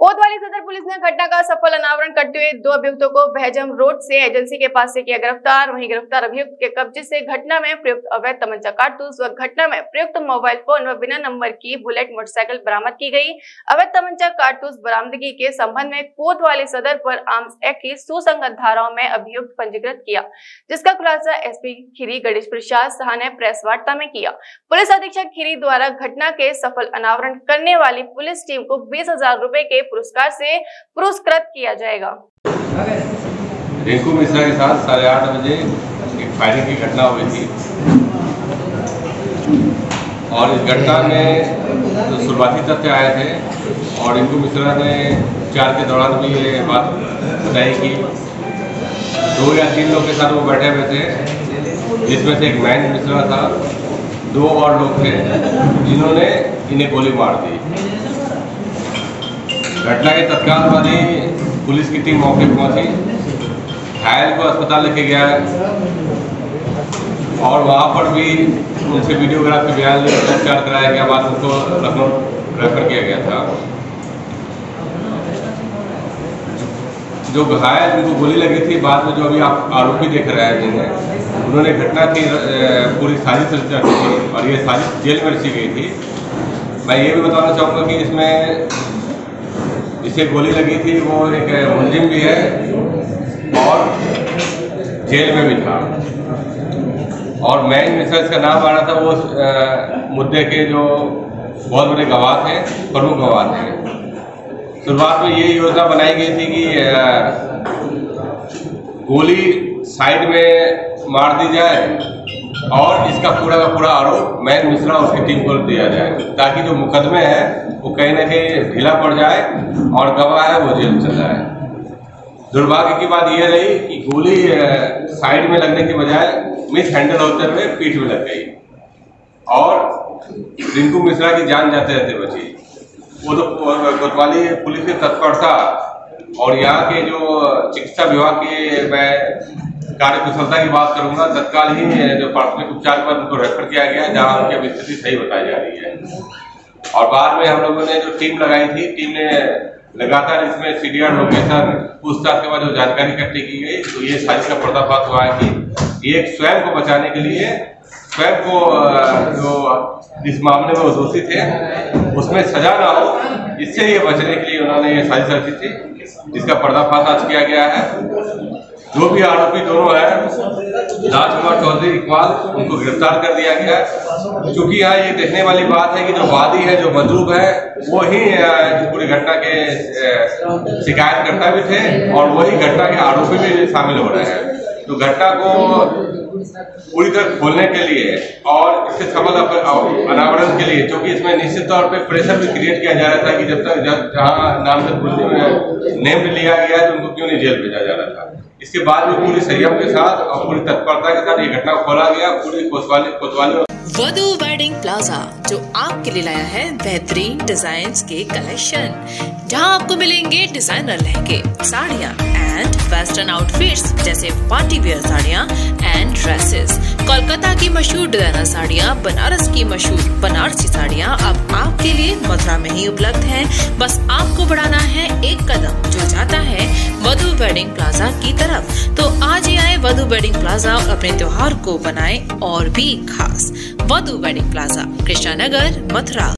कोतवाली सदर पुलिस ने घटना का सफल अनावरण करते हुए 2 अभियुक्तों को बहजम रोड से एजेंसी के पास से किया गिरफ्तार। वहीं गिरफ्तार अभियुक्त के कब्जे से घटना में प्रयुक्त अवैध तमंचा कारतूस व घटना में प्रयुक्त मोबाइल फोन व बिना नंबर की बुलेट मोटरसाइकिल बरामद की गई। अवैध तमंचा कारतूस बरामदगी के संबंध में कोतवाली सदर पर आर्म्स एक्ट की सुसंगत धाराओं में अभियुक्त पंजीकृत किया, जिसका खुलासा एसपी खीरी गणेश प्रसाद साहा ने प्रेस वार्ता में किया। पुलिस अधीक्षक खीरी द्वारा घटना के सफल अनावरण करने वाली पुलिस टीम को 20,000 रुपए के पुरस्कार से पुरस्कृत किया जाएगा। रिंकू मिश्रा के साथ 8:30 बजे एक फायरिंग की घटना हुई थी और इस घटना में जो शुरुआती तथ्य आए थे और रिंकू मिश्रा ने उपचार के दौरान भी ये बात बताई कि 2 या 3 लोग के साथ वो बैठे हुए थे, जिसमें से एक मैन मिश्रा था, 2 और लोग थे जिन्होंने इन्हें गोली मार दी। घटना के तत्काल बाद ही पुलिस की टीम मौके पर पहुंची, घायल को अस्पताल लेके गया और वहां पर भी उनसे वीडियोग्राफ के बयान लेकर उपचार कराया गया, बाद उनको लखनऊ रेफर किया गया था। जो घायल उनको गोली लगी थी, बाद में जो अभी आप आरोपी देख रहे हैं जिन्हें, उन्होंने घटना की पूरी साजिश रची थी और ये साजिश जेल में रची गई थी। मैं ये भी बताना चाहूँगा कि इसमें जिसे गोली लगी थी वो एक मुलजिम भी है और जेल में भी था और मैन मिश्रा इसका नाम आ रहा था। वो मुद्दे के जो बहुत बड़े गवाह थे, प्रमुख गवाह थे। शुरुआत में ये योजना बनाई गई थी कि गोली साइड में मार दी जाए और इसका पूरा का पूरा आरोप मैन मिश्रा और उसकी टीम को दिया जाए, ताकि जो मुकदमे हैं वो कहीं ना कहीं ढीला पड़ जाए और गवाह है वो जेल चल जाए। दुर्भाग्य की बात यह रही कि गोली साइड में लगने के बजाय मिस हैंडल होते हुए पीठ में लग गई और रिंकू मिश्रा की जान जाते रहते बची। वो तो कोतवाली पुलिस की तत्परता और यहाँ के जो चिकित्सा विभाग के मैं कार्य कुशलता की बात करूंगा, तत्काल ही जो प्राथमिक उपचार पर उनको रेफर किया गया, जहां उनकी स्थिति सही बताई जा रही है। और बाद में हम लोगों ने जो टीम लगाई थी, टीम ने लगातार इसमें सीडीआर लोकेशन पूछताछ के बाद जो जानकारी इकट्ठी की गई, तो ये साजिश का पर्दाफाश हुआ है कि एक स्वयं को बचाने के लिए, स्वयं को जो इस मामले में वो दोषी थे उसमें सजा ना हो, इससे ये बचने के लिए उन्होंने ये साजिश रची थी, जिसका पर्दाफाश आज किया गया है। जो भी आरोपी दोनों हैं, राजकुमार चौधरी, इकबाल, उनको गिरफ्तार कर दिया गया है। क्योंकि यहाँ ये देखने वाली बात है कि जो वादी है, जो मजलूम है, वो ही इस पूरी घटना के शिकायतकर्ता भी थे और वही घटना के आरोपी भी शामिल हो रहे हैं। तो घटना को पूरी तरह खोलने के लिए और इसके सफल अनावरण के लिए, क्योंकि इसमें निश्चित तौर पे प्रेशर भी क्रिएट किया जा रहा था कि जब जहां नामजद नेम लिया गया है तो उनको क्यों नहीं जेल भेजा जा रहा था। इसके बाद भी पूरी संयम के साथ और पूरी तत्परता के साथ ये घटना खोला गया। पूरी कोतवाली वधू वेडिंग प्लाजा जो आपके लिए लाया है बेहतरीन डिजाइन्स के कलेक्शन, जहां आपको मिलेंगे डिजाइनर लहंगे, साड़ियाँ एंड वेस्टर्न आउटफिट्स जैसे पार्टी वेयर साड़ियाँ एंड ड्रेसेस, कोलकाता की मशहूर डिजाइनर साड़ियाँ, बनारस की मशहूर बनारसी साड़ियाँ अब आपके लिए मथुरा में ही उपलब्ध हैं। बस आपको बढ़ाना है एक कदम जो जाता है वधू वेडिंग प्लाजा की तरफ। तो आज ही आए वधू वेडिंग प्लाजा और अपने त्योहार को बनाएं और भी खास। Vadhu wedding plaza, Krishna Nagar, Mathura.